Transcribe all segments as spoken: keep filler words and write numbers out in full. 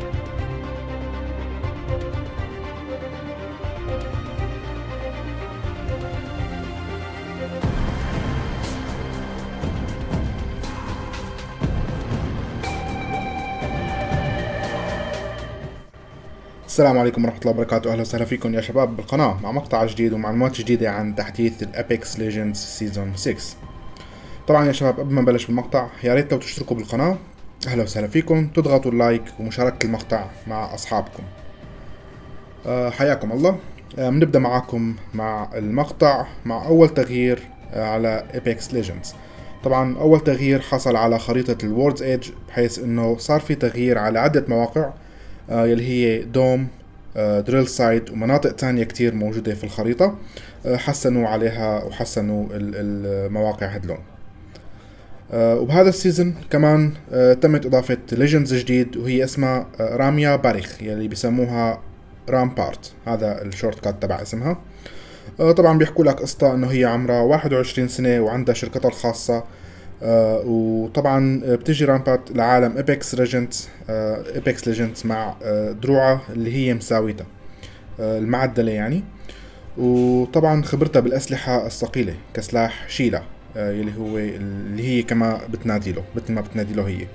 السلام عليكم ورحمة الله وبركاته. أهلا وسهلا فيكم يا شباب بالقناة مع مقطع جديد ومعلومات جديدة عن تحديث الأبيكس ليجندز سيزون ستة. طبعا يا شباب قبل ما نبلش بالمقطع يا ريت لو تشتركوا بالقناة، أهلا وسهلا فيكم، تضغطوا اللايك ومشاركة المقطع مع أصحابكم. أه حياكم الله. أه بنبدأ معاكم مع المقطع مع أول تغيير أه على أبيكس ليجندز. طبعا أول تغيير حصل على خريطة الووردز ايدج، بحيث إنه صار في تغيير على عدة مواقع آه يلي هي دوم، آه دريل سايت ومناطق تانية كتير موجودة في الخريطة. آه حسنوا عليها وحسنوا المواقع هدلون. آه وبهذا السيزن كمان آه تمت إضافة ليجندز جديد، وهي اسمها آه راميا باريخ يلي بيسموها رامبارت، هذا الشورت كات تبع اسمها. آه طبعا بيحكوا لك قصة انه هي عمرها واحد وعشرين سنة وعندها شركتها الخاصة. آه وطبعا بتجي رامبارت لعالم ابيكس ليجندز آه ابيكس ليجندز مع آه دروعها اللي هي مساويتها آه المعدلة يعني. وطبعا خبرتها بالأسلحة الثقيلة كسلاح شيلا آه يلي هو اللي هي كما بتنادي له مثل ما بتنادي له هي.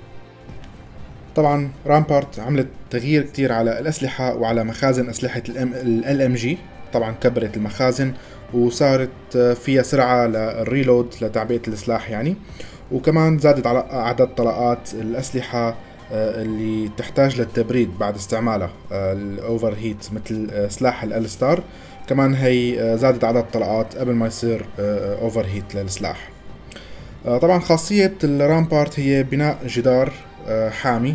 طبعا رامبارت عملت تغيير كتير على الأسلحة وعلى مخازن أسلحة ال ام جي. طبعا كبرت المخازن وصارت فيها سرعة للريلود لتعبئة السلاح يعني، وكمان زادت على عدد طلقات الأسلحة اللي تحتاج للتبريد بعد استعمالها، الأوفر هيت مثل سلاح الألستار. كمان هي زادت عدد طلقات قبل ما يصير أوفر هيت للسلاح. طبعا خاصية الرامبارت هي بناء جدار حامي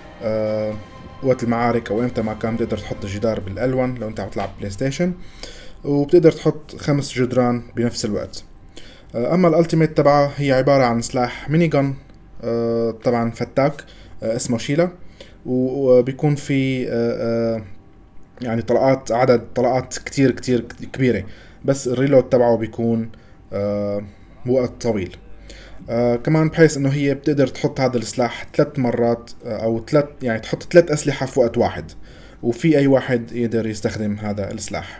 وقت المعارك او امتى ما كان بتقدر تحط الجدار بالالوان لو انت عم تلعب بلاي ستيشن، وبتقدر تحط خمس جدران بنفس الوقت. اما الالتيميت تبعها هي عبارة عن سلاح ميني جن طبعا فتاك اسمه شيلا، وبيكون في يعني طلقات عدد طلقات كتير كتير كبيرة، بس الريلود تبعه بيكون وقت طويل. آه كمان بحيث انه هي بتقدر تحط هذا السلاح ثلاث مرات آه او ثلاث يعني تحط ثلاث اسلحة في وقت واحد، وفي اي واحد يقدر يستخدم هذا السلاح.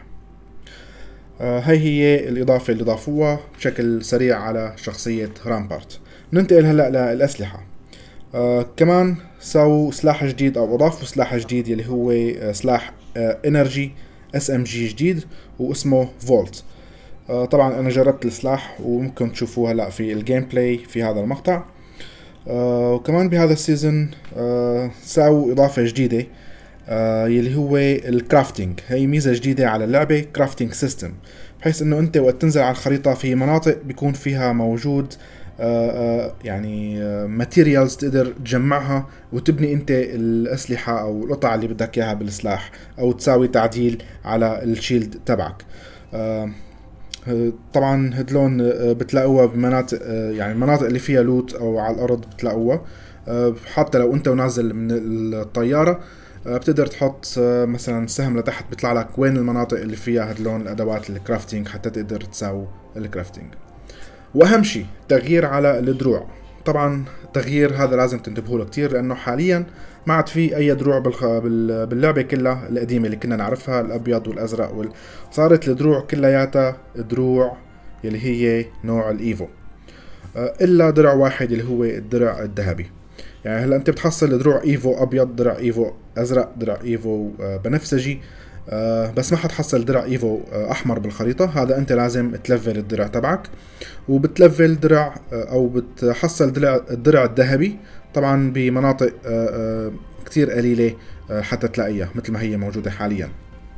آه هاي هي الاضافة اللي ضافوها بشكل سريع على شخصية رامبارت. ننتقل هلا للاسلحة. آه كمان سووا سلاح جديد او اضافوا سلاح جديد يلي هو آه سلاح آه انرجي اس ام جي جديد واسمه فولت. آه طبعا انا جربت السلاح وممكن تشوفوه هلا في الجيم بلاي في هذا المقطع. آه وكمان بهذا السيزن آه ساووا اضافة جديدة آه يلي هو الكرافتنج. هي ميزة جديدة على اللعبة، كرافتنج سيستم، بحيث انه انت وقت تنزل على الخريطة في مناطق بيكون فيها موجود آه آه يعني ماتيريالز تقدر تجمعها وتبني انت الاسلحة او القطع اللي بدك اياها بالسلاح، او تساوي تعديل على الشيلد تبعك. آه طبعا هدلون بتلاقوها بمناطق يعني المناطق اللي فيها لوت او على الارض بتلاقوها. حتى لو انت ونازل من الطيارة بتقدر تحط مثلا سهم لتحت بيطلع لك وين المناطق اللي فيها هدلون الادوات الكرافتينج حتى تقدر تساوي الكرافتينج. واهم شيء تغيير على الدروع. طبعا تغيير هذا لازم تنتبهوا له كتير، لانه حاليا ما عاد في اي دروع بالخ... باللعبه كلها القديمه اللي كنا نعرفها الابيض والازرق وال... صارت الدروع كلياتها دروع يلي هي نوع الايفو، الا درع واحد اللي هو الدرع الذهبي. يعني هلا انت بتحصل دروع ايفو ابيض، درع ايفو ازرق، درع ايفو بنفسجي، أه بس ما حتحصل درع ايفو احمر بالخريطة. هذا انت لازم تلفل الدرع تبعك، وبتلفل درع او بتحصل درع الدرع الذهبي طبعا بمناطق أه أه كتير قليلة أه حتى تلاقيها مثل ما هي موجودة حاليا.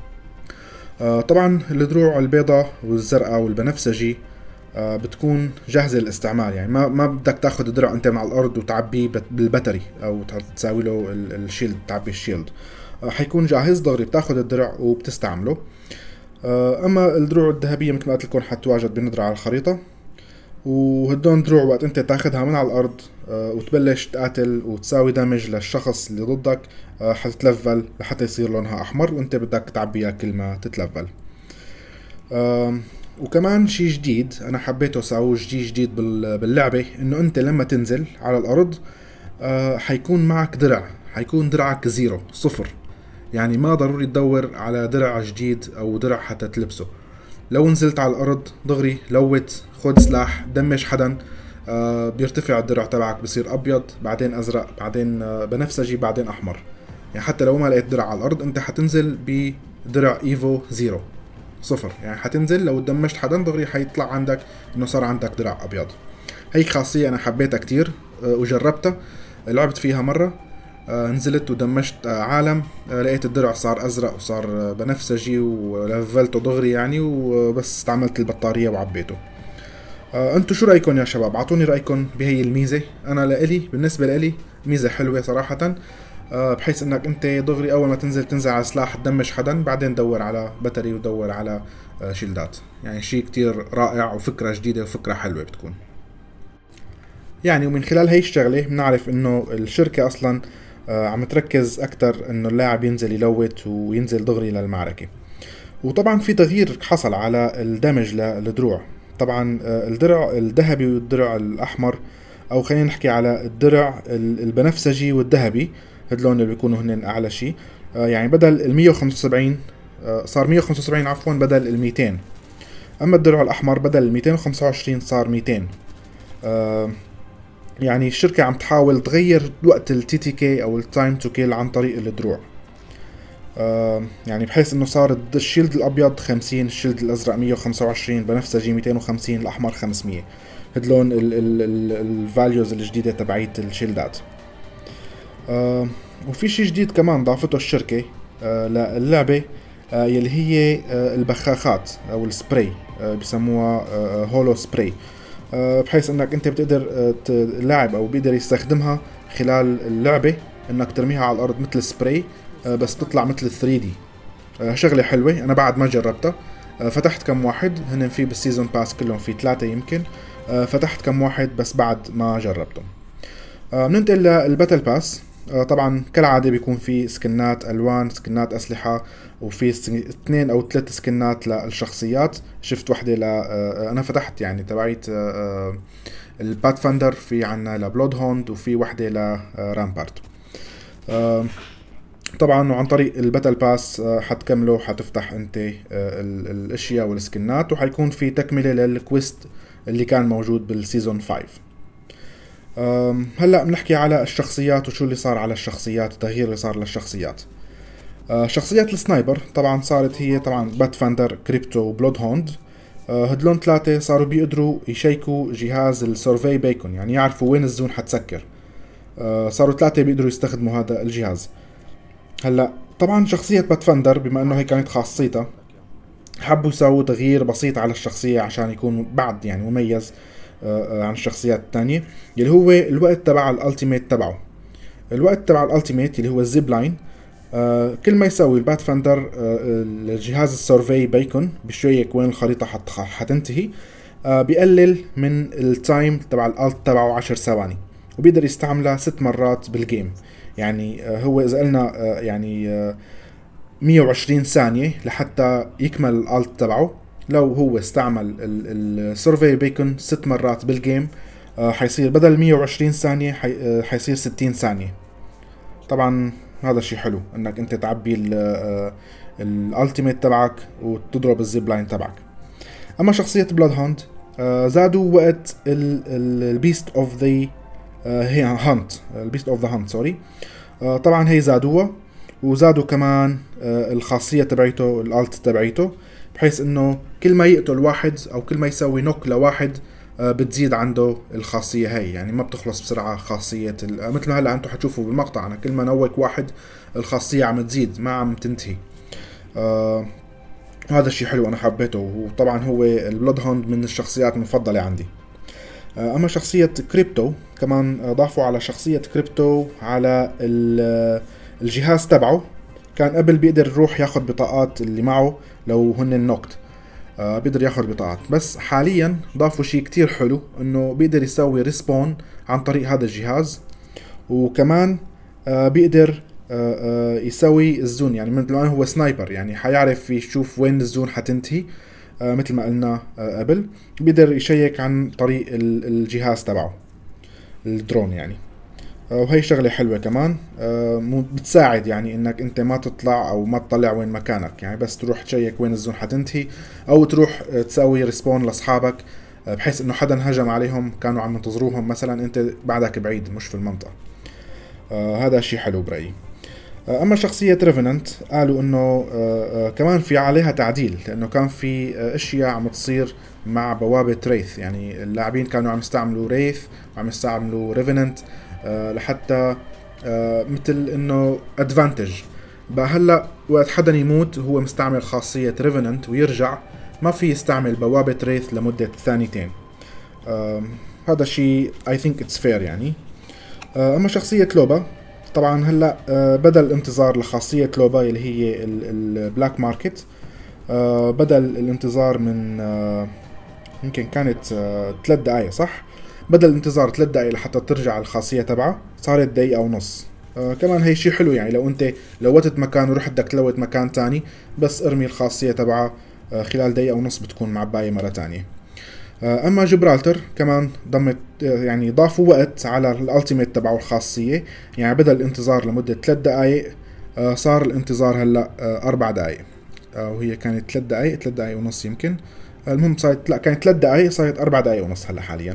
أه طبعا الدروع البيضاء والزرقاء والبنفسجي أه بتكون جاهزة للاستعمال، يعني ما ما بدك تاخذ درع انت من على الارض وتعبيه بالبتري او تساوي له الشيلد، تعبي الشيلد. حيكون جاهز دغري بتاخذ الدرع وبتستعمله. اما الدروع الذهبيه مثل ما قلت لكم حتواجد بندرة على الخريطه، وهدول دروع وقت انت تاخذها من على الارض وتبلش تقاتل وتساوي دامج للشخص اللي ضدك حتتلفل لحتى يصير لونها احمر، وانت بدك تعبيها كل ما تتلفل. وكمان شيء جديد انا حبيته ساووه جديد جديد باللعبه، انه انت لما تنزل على الارض حيكون معك درع حيكون درعك زيرو صفر. يعني ما ضروري تدور على درع جديد او درع حتى تلبسه. لو نزلت على الارض دغري لوت، خد سلاح، دمج حدا، آه بيرتفع الدرع تبعك، بصير ابيض بعدين ازرق بعدين آه بنفسجي بعدين احمر. يعني حتى لو ما لقيت درع على الارض انت حتنزل بدرع ايفو زيرو صفر. يعني حتنزل لو دمجت حدا دغري حيطلع عندك انه صار عندك درع ابيض. هي خاصية انا حبيتها كتير آه وجربتها، لعبت فيها مرة. آه نزلت ودمجت آه عالم، آه لقيت الدرع صار ازرق وصار آه بنفسجي ولفلته دغري يعني، وبس استعملت البطارية وعبيته. آه انتو شو رايكم يا شباب؟ اعطوني رايكم بهي الميزة. انا لإلي بالنسبة لإلي ميزة حلوة صراحة، آه بحيث انك انت دغري اول ما تنزل تنزل على سلاح تدمج حدا، بعدين دور على باتري ودور على آه شيلدات. يعني شيء كتير رائع وفكرة جديدة وفكرة حلوة بتكون. يعني ومن خلال هي الشغلة بنعرف انه الشركة اصلا آه عم تركز اكتر انه اللاعب ينزل يلوت وينزل دغري للمعركة. وطبعا في تغيير حصل على الدمج للدروع. طبعا آه الدرع الذهبي والدرع الاحمر، او خلينا نحكي على الدرع البنفسجي والذهبي، هدلون اللي بيكونوا هن اعلى شيء. آه يعني بدل ال مية وخمسة وسبعين آه صار مية وخمسة وسبعين عفوا بدل ال ميتين. اما الدرع الاحمر بدل ال ميتين وخمسة وعشرين صار ميتين. آه يعني الشركة عم تحاول تغير وقت التي تي كي او التايم تو كيل عن طريق الدروع. آه يعني بحيث انه صار الشيلد الابيض خمسين، الشيلد الازرق مية وخمسة وعشرين، بنفسجي ميتين وخمسين، الاحمر خمسمية. هدلون الفاليوز الجديدة تبعيت الشيلدات. آه وفي شي جديد كمان ضافته الشركة آه للعبة، آه يلي هي آه البخاخات او السبراي، آه بسموها آه هولو سبراي. آه بحيث انك انت بتقدر آه اللاعب او بيقدر يستخدمها خلال اللعبة، انك ترميها على الارض مثل سبراي آه بس تطلع مثل ثري دي. آه شغلة حلوة، انا بعد ما جربتها. آه فتحت كم واحد هن في بالسيزون باس كلهم، في ثلاثة يمكن. آه فتحت كم واحد بس بعد ما جربتهم. آه بننتقل للباتل باس. آه طبعا كالعادة بيكون في سكنات الوان، سكنات اسلحة، وفي اثنين او ثلاث سكنات للشخصيات. شفت وحدة ل آه انا فتحت يعني تبعيت آه البات فاندر، في عنا لبلود هوند، وفي وحدة لرامبارت. آه طبعا وعن طريق الباتل باس آه حتكملوا، حتفتح انت آه الاشياء والسكنات، وحيكون في تكملة للكويست اللي كان موجود بالسيزون خمسة. هلا بنحكي على الشخصيات وشو اللي صار على الشخصيات، التغيير اللي صار للشخصيات. أه شخصيات السنايبر طبعا صارت هي طبعا بات فاندر، كريبتو، وبلود هوند. أه هدلون ثلاثة صاروا بيقدروا يشيكوا جهاز السورفي بيكون، يعني يعرفوا وين الزون حتسكر. أه صاروا ثلاثة بيقدروا يستخدموا هذا الجهاز. هلا طبعا شخصية بات فاندر بما انه هي كانت خاصيتها، حبوا يسووا تغيير بسيط على الشخصية عشان يكون بعد يعني مميز عن الشخصيات الثانية، اللي هو الوقت تبع الالتيميت تبعه. الوقت تبع الالتيميت اللي هو الزيب لاين، آه كل ما يسوي البات فاندر آه الجهاز السورفي بيكون بشويك وين الخريطة حت حتنتهي، آه بيقلل من التايم تبع الالت تبعه عشر ثواني، وبيقدر يستعملها ست مرات بالجيم. يعني آه هو اذا قلنا آه يعني آه مية وعشرين ثانية لحتى يكمل الالت تبعه، لو هو استعمل السيرفي بيكون ست مرات بالجيم آه حيصير بدل مية وعشرين ثانية حي آه حيصير ستين ثانية. طبعا هذا شيء حلو انك انت تعبي الالتيميت تبعك وتضرب الزيب لاين تبعك. اما شخصية بلاد هاند آه زادوا وقت البيست اوف ذا هانت، البيست اوف ذا هانت سوري. طبعا هي زادوها، وزادوا كمان آه الخاصية تبعيته، الالت تبعيته، بحيث انه كل ما يقتل واحد او كل ما يسوي نوك لواحد آه بتزيد عنده الخاصية هاي. يعني ما بتخلص بسرعة خاصية مثل ما هلا انتم حتشوفوا بالمقطع، انا كل ما نوك واحد الخاصية عم تزيد ما عم تنتهي. آه هذا الشيء حلو انا حبيته. وطبعا هو البلود هوند من الشخصيات المفضلة عندي. آه اما شخصية كريبتو كمان ضافوا على شخصية كريبتو على الجهاز تبعه. كان قبل بيقدر يروح ياخد بطاقات اللي معه لو هن النوكت، آه بيقدر ياخد بطاقات، بس حاليا ضافوا شيء كتير حلو انه بيقدر يسوي ريسبون عن طريق هذا الجهاز. وكمان آه بيقدر آه آه يسوي الزون، يعني مثل ما هو سنايبر يعني حيعرف يشوف وين الزون حتنتهي. آه مثل ما قلنا آه قبل بيقدر يشيك عن طريق الجهاز تبعه الدرون يعني. وهي شغلة حلوة كمان، بتساعد يعني انك انت ما تطلع او ما تطلع وين مكانك، يعني بس تروح تشيك وين الزون حتنتهي، او تروح تسوي ريسبون لاصحابك بحيث انه حدا هجم عليهم كانوا عم ينتظروهم مثلا، انت بعدك بعيد مش في المنطقة. هذا شيء حلو برأيي. اما شخصية ريفننت قالوا انه كمان في عليها تعديل، لانه كان في اشياء عم تصير مع بوابة ريث، يعني اللاعبين كانوا عم يستعملوا ريث وعم يستعملوا ريفننت لحتى مثل انه ادفانتج. بقى هلا وقت حدا يموت هو مستعمل خاصية ريفننت ويرجع ما في يستعمل بوابة ريث لمدة ثانيتين. هذا شيء I think it's fair يعني. اما شخصية لوبا طبعا هلا بدل الانتظار لخاصية لوبا اللي هي البلاك ماركت، بدل الانتظار من يمكن كانت ثلاث دقايق صح، بدل الانتظار ثلاث دقايق لحتى ترجع الخاصية تبعها صارت دقيقة ونص. كمان هي شيء حلو، يعني لو انت لوتت مكان ورحت بدك تلوت مكان تاني بس ارمي الخاصية تبعها خلال دقيقة ونص بتكون معباية مرة تانية. اما جبرالتر كمان ضمت يعني ضافوا وقت على الالتيميت تبعه الخاصيه، يعني بدل الانتظار لمده ثلاث دقائق صار الانتظار هلا اربع دقائق، وهي كانت ثلاث دقائق ثلاث دقائق ونص يمكن، المهم صارت لا كانت ثلاث دقائق صارت اربع دقائق ونص هلا حاليا.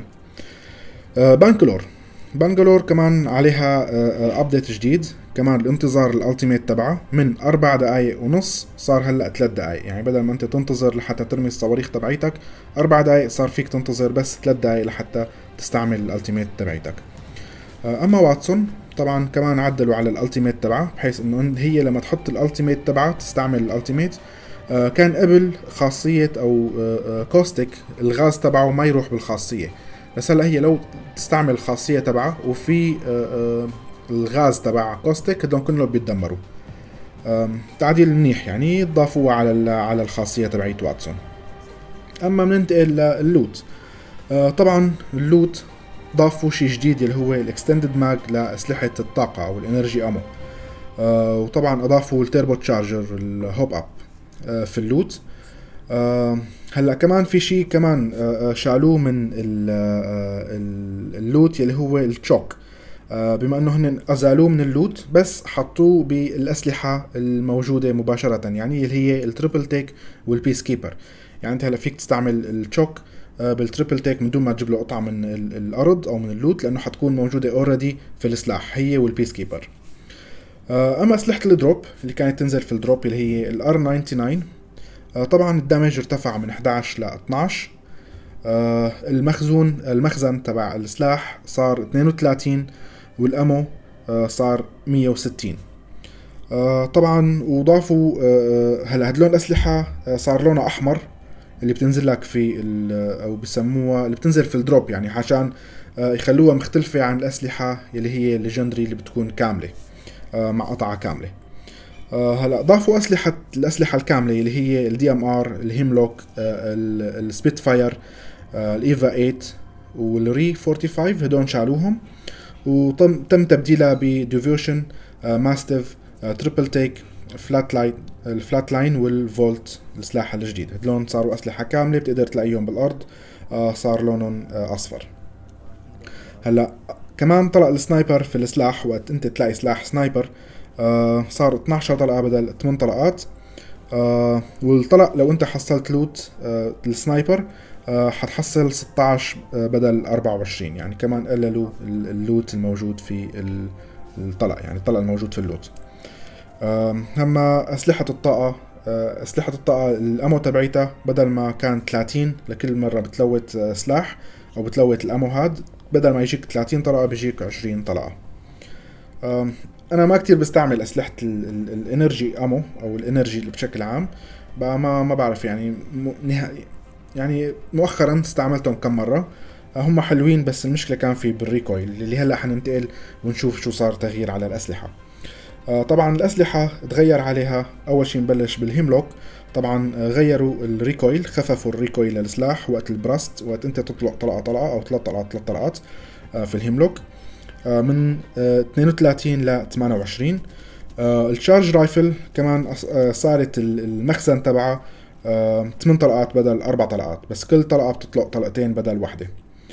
بانكلور بانجلور كمان عليها ابديت جديد، كمان الانتظار الالتيميت تبعه من اربع دقائق ونص صار هلا ثلاث دقائق، يعني بدل ما انت تنتظر لحتى ترمي الصواريخ تبعيتك اربع دقائق صار فيك تنتظر بس ثلاث دقائق لحتى تستعمل الالتيميت تبعيتك. اما واتسون طبعا كمان عدلوا على الالتيميت تبعه بحيث انه هي لما تحط الالتيميت تبعها تستعمل الالتيميت. كان قبل خاصية او كوستيك الغاز تبعه ما يروح بالخاصية، بس هلا هي لو تستعمل الخاصية تبعها وفي الغاز تبع كوستيك هدول كلهم بيتدمروا. تعديل منيح يعني ضافوه على على الخاصية تبعيت واتسون. اما بننتقل لللوت، طبعا اللوت ضافوا شيء جديد اللي هو الاكستندد ماج لاسلحة الطاقة او الانرجي امو، وطبعا اضافوا التيربو تشارجر الهوب اب في اللوت. هلا كمان في شيء كمان شالوه من اللوت اللي هو التشوك، بما انه هن ازالوه من اللوت بس حطوه بالاسلحه الموجوده مباشره، يعني اللي هي التريبل تيك والبيس كيبر. يعني انت هلا فيك تستعمل التشوك بالتريبل تيك من دون ما تجيب له قطعه من الارض او من اللوت، لانه حتكون موجوده اوريدي في السلاح هي والبيس كيبر. اما اسلحه الدروب اللي كانت تنزل في الدروب اللي هي الار تسعة وتسعين، طبعا الدمج ارتفع من احد عشر ل اثنعش. المخزون المخزن تبع السلاح صار اثنين وثلاثين والامو صار مية وستين. طبعا وضافوا هلا هدول الاسلحه صار لونها احمر اللي بتنزل لك في او بسموها اللي بتنزل في الدروب، يعني عشان يخلوها مختلفه عن الاسلحه اللي هي الليجندري اللي بتكون كامله مع قطعه كامله. هلا ضافوا اسلحه الاسلحه الكامله اللي هي الدي ام ار، الهيملوك، السبيت فاير، الايفا ثمانية والري خمسة وأربعين، هدول شالوهم وتم تم تبديلها بديفيوشن، ماستيف، تريبل تيك، فلات لاين الفلات لاين والفولت السلاح الجديد. هدول صاروا اسلحه كامله بتقدر تلاقيهم بالارض، صار لونهم اصفر. هلا كمان طلع السنايبر في السلاح، وقت انت تلاقي سلاح سنايبر آه صار اثنعش طلقة بدل ثمانية طلقات. آه والطلق لو انت حصلت لوت آه السنايبر آه حتحصل ستعش آه بدل اربعة وعشرين، يعني كمان قللوا اللوت الموجود في الطلق، يعني الطلق الموجود في اللوت. آه اما اسلحة الطاقة، آه اسلحة الطاقة الامو تبعيتها بدل ما كان ثلاثين لكل مرة بتلوت آه سلاح او بتلوت الامو هاد، بدل ما يجيك ثلاثين طلقة بيجيك عشرين طلقة. آه انا ما كتير بستعمل اسلحه الانرجي امو او الانرجي بشكل عام، بقى ما ما بعرف يعني نهائي، يعني مؤخرا استعملتهم كم مره، هم حلوين بس المشكله كان في بالريكويل اللي هلا حننتقل ونشوف شو صار تغيير على الاسلحه. طبعا الاسلحه تغير عليها، اول شيء نبلش بالهيملوك. طبعا غيروا الريكويل، خففوا الريكويل للسلاح وقت البراست، وقت انت تطلق طلقه طلقه او ثلاث طلقات ثلاث طلقات في الهيملوك من اثنين وثلاثين ل ثمانية وعشرين. الشارج رايفل كمان صارت المخزن تبعها ثمان طلقات بدل اربع طلقات، بس كل طلقه بتطلق طلقتين بدل وحده.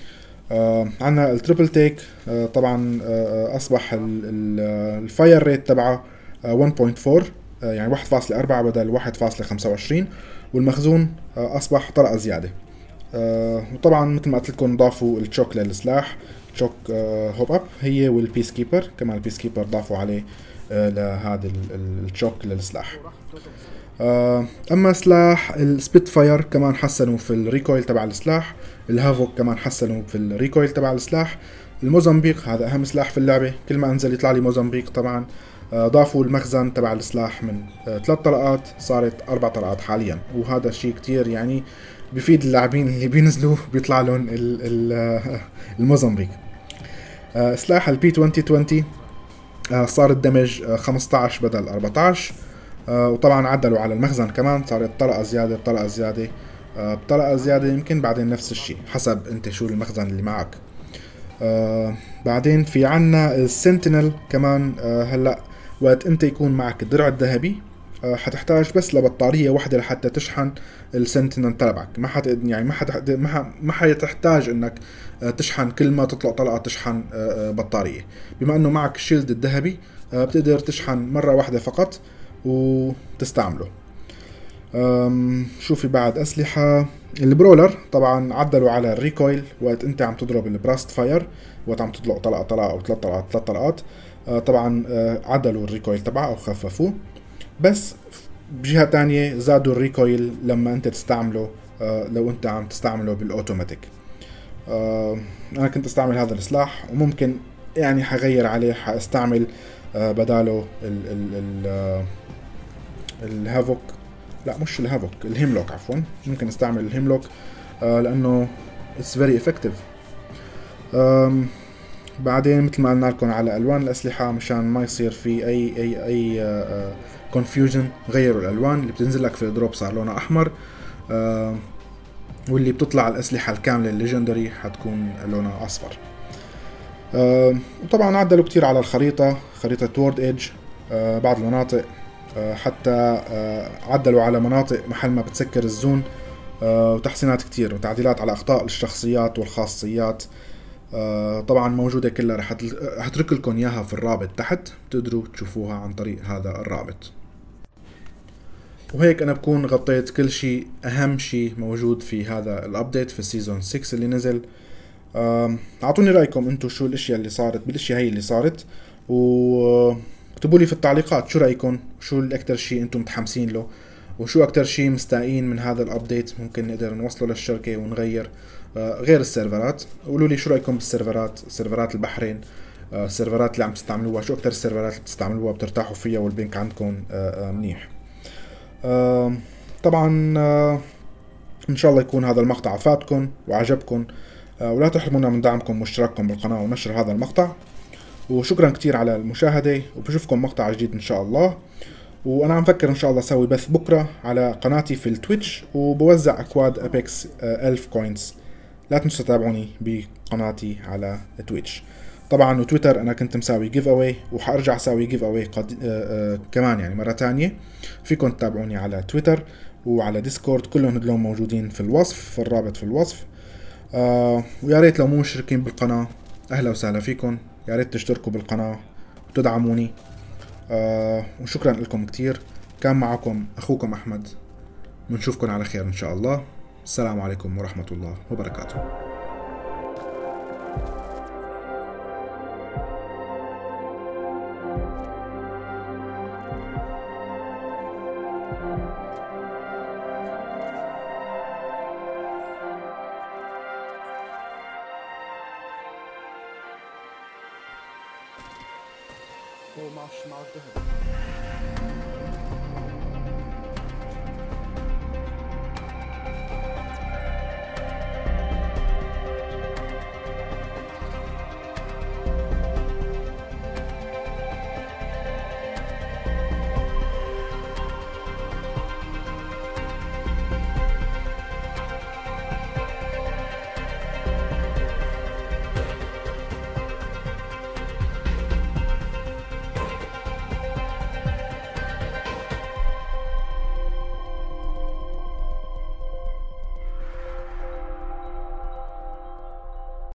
آه عندنا التريبل تيك، آه طبعا آه اصبح الفاير ريت تبعه آه واحد فاصلة أربعة، آه يعني واحد فاصلة أربعة بدل واحد فاصلة خمسة وعشرين، والمخزون آه اصبح طلقه زياده. آه وطبعا مثل ما قلت لكم ضافوا التشوك للسلاح، تشوك آه هوب اب هي والبيس كيبر، كمان البيس كيبر ضافوا عليه آه لهذا التشوك للسلاح. آه اما سلاح السبيت فاير كمان حسنوا في الريكويل تبع السلاح، الهافوك كمان حسنوا في الريكويل تبع السلاح، الموزمبيق هذا اهم سلاح في اللعبه، كل ما انزل يطلع لي موزمبيق طبعا. آه ضافوا المخزن تبع السلاح من آه ثلاث طلقات صارت اربع طلقات حاليا، وهذا الشيء كتير يعني بفيد اللاعبين اللي بينزلوا بيطلع لهم الموزمبيق. آه سلاح البي عشرين عشرين آه صار الدمج آه خمسة عشر بدل أربعة عشر، آه وطبعا عدلوا على المخزن كمان، صارت طلقة زيادة طلقة زيادة آه بطلقة زيادة، يمكن بعدين نفس الشيء حسب انت شو المخزن اللي معك. آه بعدين في عنا السنتينل كمان، آه هلا وقت انت يكون معك الدرع الذهبي آه حتحتاج بس لبطارية واحدة لحتى تشحن السنتينل تبعك، ما حت يعني ما حت ما حتحتاج انك آه تشحن كل ما تطلع طلقة تشحن آه بطارية، بما انه معك الشيلد الذهبي آه بتقدر تشحن مرة واحدة فقط وتستعمله. شو في بعد اسلحة؟ البرولر طبعا عدلوا على الريكويل وقت انت عم تضرب البراست فاير، وقت عم تطلق طلقة طلقة او ثلاث طلقات ثلاث طلقات آه طبعا آه عدلوا الريكويل تبعه او خففوه، بس بجهة تانية زادوا الريكويل لما انت تستعمله آه لو انت عم تستعمله بالاوتوماتيك. آه انا كنت استعمل هذا السلاح وممكن يعني حغير عليه، حاستعمل آه بداله ال ال ال آه الهافوك، لا مش الهافوك الهيملوك عفوا، ممكن استعمل الهيملوك آه لانه اتس فيري افكتيف. بعدين مثل ما قلنا لكم على الوان الاسلحه مشان ما يصير في اي اي اي كونفيوجن، آه غيروا الالوان اللي بتنزل لك في الدروب صار لونها احمر، آه واللي بتطلع الاسلحه الكامله الليجندري حتكون لونها اصفر. آه وطبعا عدلوا كتير على الخريطه، خريطه وورد ايدج آه بعض المناطق، آه حتى آه عدلوا على مناطق محل ما بتسكر الزون، آه وتحسينات كتير وتعديلات على اخطاء الشخصيات والخاصيات. آه طبعا موجودة كلها، رح اترك لكم اياها في الرابط تحت، بتقدروا تشوفوها عن طريق هذا الرابط. وهيك انا بكون غطيت كل شيء اهم شيء موجود في هذا الابديت في السيزون ستة اللي نزل. اعطوني رايكم انتم شو الاشياء اللي صارت بالاشياء هي اللي صارت، واكتبوا لي في التعليقات شو رايكم، شو الاكثر شيء انتم متحمسين له، وشو اكثر شيء مستائين من هذا الابديت ممكن نقدر نوصله للشركه ونغير غير السيرفرات. قولوا لي شو رايكم بالسيرفرات، سيرفرات البحرين، السيرفرات اللي عم تستعملوها، شو اكثر السيرفرات اللي بتستعملوها بترتاحوا فيها والبنك عندكم منيح. طبعا ان شاء الله يكون هذا المقطع فاتكم وعجبكم، ولا تحرمونا من دعمكم واشتراككم بالقناة ونشر هذا المقطع، وشكرا كتير على المشاهدة، وبشوفكم مقطع جديد ان شاء الله. وانا عم فكر ان شاء الله اسوي بث بكرة على قناتي في التويتش، وبوزع اكواد ابيكس ألف كوينز، لا تنسوا تتابعوني بقناتي على تويتش. طبعا وتويتر انا كنت مساوي جيف اواي، وحارجع اساوي جيف اواي قد... آه آه كمان يعني مرة تانية، فيكم تتابعوني على تويتر وعلى ديسكورد، كلهم هدلون موجودين في الوصف، في الرابط في الوصف. آه ويا ريت لو مو مشتركين بالقناة اهلا وسهلا فيكم، يا ريت تشتركوا بالقناة وتدعموني. آه وشكرا لكم كتير، كان معكم اخوكم احمد، بنشوفكم على خير ان شاء الله. السلام عليكم ورحمة الله وبركاته. هو مع مع الذهب.